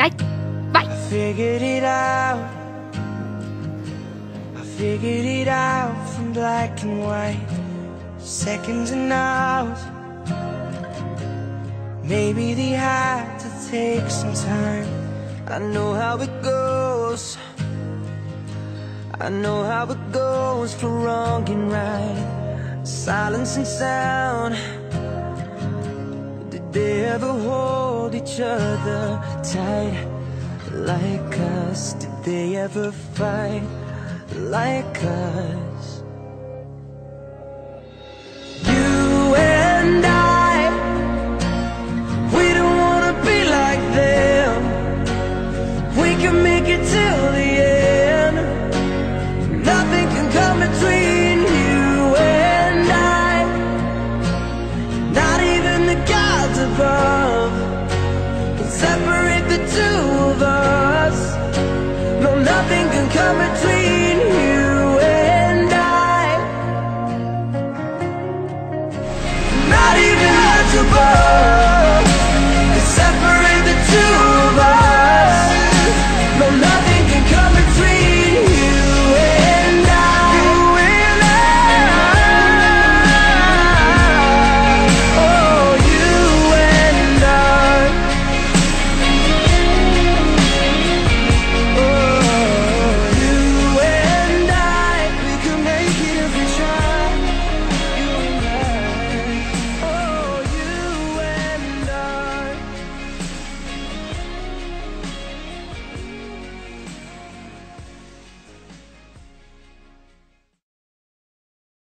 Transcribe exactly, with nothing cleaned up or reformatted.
Bye. Bye. I figured it out. I figured it out from black and white, seconds and hours. Maybe they had to take some time. I know how it goes. I know how it goes for wrong and right, silence and sound. Did they ever hold each other tight like us? Did they ever fight like us?